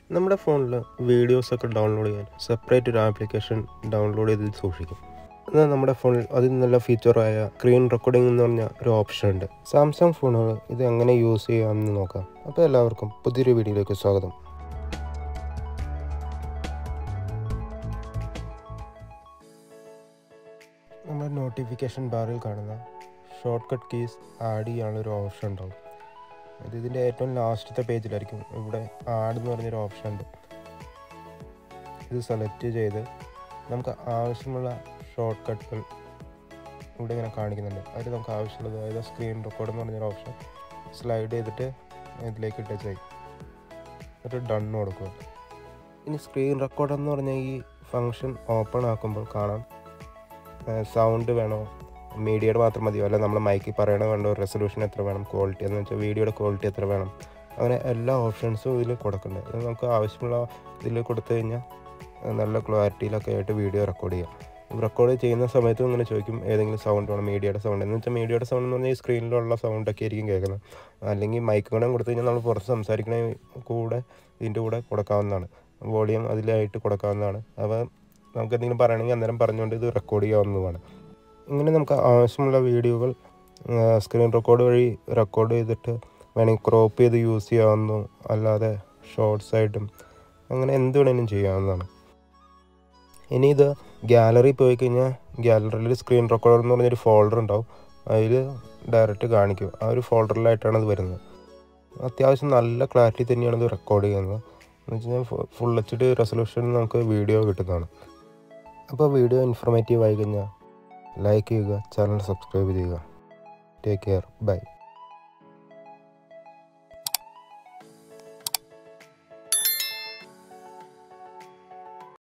നമ്മുടെ ഫോണിൽ വീഡിയോസൊക്കെ ഡൗൺലോഡ് ചെയ്യാൻ സെപ്പറേറ്റ് ഒരു ആപ്ലിക്കേഷൻ ഡൗൺലോഡ് ചെയ്ത് സൂക്ഷിക്കും. എന്നാൽ നമ്മുടെ ഫോണിൽ അതിൽ നല്ല ഫീച്ചറായ സ്ക്രീൻ റെക്കോർഡിംഗ് എന്ന് പറഞ്ഞ ഒരു ഓപ്ഷൻ ഉണ്ട്. സാംസങ് ഫോണുകൾ ഇത് എങ്ങനെ യൂസ് ചെയ്യാമെന്ന് നോക്കാം. അപ്പോൾ എല്ലാവർക്കും പുതിയൊരു വീഡിയോയിലേക്ക് സ്വാഗതം. നമ്മുടെ നോട്ടിഫിക്കേഷൻ ബാറിൽ കാണുന്ന ഷോർട്ട് കട്ട് കീസ് ആഡ് ചെയ്യാനുള്ളൊരു ഓപ്ഷൻ ഉണ്ടാവും. അത് ഇതിൻ്റെ ഏറ്റവും ലാസ്റ്റത്തെ പേജിലായിരിക്കും. ഇവിടെ ആഡ് എന്ന് പറഞ്ഞൊരു ഓപ്ഷൻ ഉണ്ട്. ഇത് സെലക്ട് ചെയ്ത് നമുക്ക് ആവശ്യമുള്ള ഷോർട്ട് കട്ടുകൾ ഇവിടെ ഇങ്ങനെ കാണിക്കുന്നുണ്ട്. അതിൽ നമുക്ക് ആവശ്യമുള്ളത്, അതായത് സ്ക്രീൻ റെക്കോർഡ് എന്ന് പറഞ്ഞൊരു ഓപ്ഷൻ സ്ലൈഡ് ചെയ്തിട്ട് ഇതിലേക്ക് ടച്ച് ചെയ്യും. എന്നിട്ട് ഡൺ കൊടുക്കുക. ഇനി സ്ക്രീൻ റെക്കോർഡ് എന്ന് പറഞ്ഞാൽ ഈ ഫങ്ഷൻ ഓപ്പൺ ആക്കുമ്പോൾ കാണാം സൗണ്ട് വേണോ, മീഡിയയുടെ മാത്രം മതിയോ, അല്ല നമ്മൾ മൈക്കിൽ പറയണ വേണ്ടോ, റെസൊല്യൂഷൻ എത്ര വേണം, ക്വാളിറ്റി എന്ന് വെച്ചാൽ വീഡിയോയുടെ ക്വാളിറ്റി എത്ര വേണം, അങ്ങനെ എല്ലാ ഓപ്ഷൻസും ഇതിൽ കൊടുക്കുന്നുണ്ട്. അത് നമുക്ക് ആവശ്യമുള്ള ഇതിൽ കൊടുത്തു കഴിഞ്ഞാൽ നല്ല ക്ലാരിറ്റിയിലൊക്കെ ആയിട്ട് വീഡിയോ റെക്കോർഡ് ചെയ്യാം. റെക്കോർഡ് ചെയ്യുന്ന സമയത്തും ഇങ്ങനെ ചോദിക്കും ഏതെങ്കിലും സൗണ്ട് വേണം, മീഡിയയുടെ സൗണ്ട് എന്ന് വെച്ചാൽ മീഡിയയുടെ സൗണ്ട് എന്ന് പറഞ്ഞാൽ ഈ സ്ക്രീനിലുള്ള സൗണ്ടൊക്കെ ആയിരിക്കും കേൾക്കുന്നത്. അല്ലെങ്കിൽ മൈക്ക് കൂടെ കൊടുത്തു കഴിഞ്ഞാൽ നമ്മൾ പുറത്ത് സംസാരിക്കണ കൂടെ ഇതിൻ്റെ കൂടെ കൊടുക്കാവുന്നതാണ്. വോളിയം അതിലായിട്ട് കൊടുക്കാവുന്നതാണ്. അപ്പോൾ നമുക്ക് എന്തെങ്കിലും പറയണമെങ്കിൽ അന്നേരം പറഞ്ഞുകൊണ്ട് ഇത് റെക്കോർഡ് ചെയ്യാവുന്നതാണ്. ഇങ്ങനെ നമുക്ക് ആവശ്യമുള്ള വീഡിയോകൾ സ്ക്രീൻ റെക്കോർഡ് വഴി റെക്കോർഡ് ചെയ്തിട്ട് വേണമെങ്കിൽ ക്രോപ്പ് ചെയ്ത് യൂസ് ചെയ്യാവുന്നു. അല്ലാതെ ഷോർട്സ് ആയിട്ടും അങ്ങനെ എന്ത് വേണമെങ്കിലും ചെയ്യാവുന്നതാണ്. ഇനി ഇത് ഗാലറി പോയി കഴിഞ്ഞാൽ ഗാലറിയിൽ സ്ക്രീൻ റെക്കോർഡർ എന്ന് പറഞ്ഞൊരു ഫോൾഡർ ഉണ്ടാവും. അതിൽ ഡയറക്റ്റ് കാണിക്കും. ആ ഒരു ഫോൾഡറിലായിട്ടാണ് ഇത് വരുന്നത്. അത്യാവശ്യം നല്ല ക്ലാരിറ്റി തന്നെയാണ് ഇത് റെക്കോർഡ് ചെയ്യുന്നത്. എന്ന് വെച്ച് കഴിഞ്ഞാൽ ഫുൾ HD റെസൊല്യൂഷനിൽ നമുക്ക് വീഡിയോ കിട്ടുന്നതാണ്. അപ്പോൾ വീഡിയോ ഇൻഫോർമേറ്റീവ് ആയി കഴിഞ്ഞാൽ ലൈക്ക് ചെയ്യുക, ചാനൽ സബ്സ്ക്രൈബ് ചെയ്യുക. Take care, by.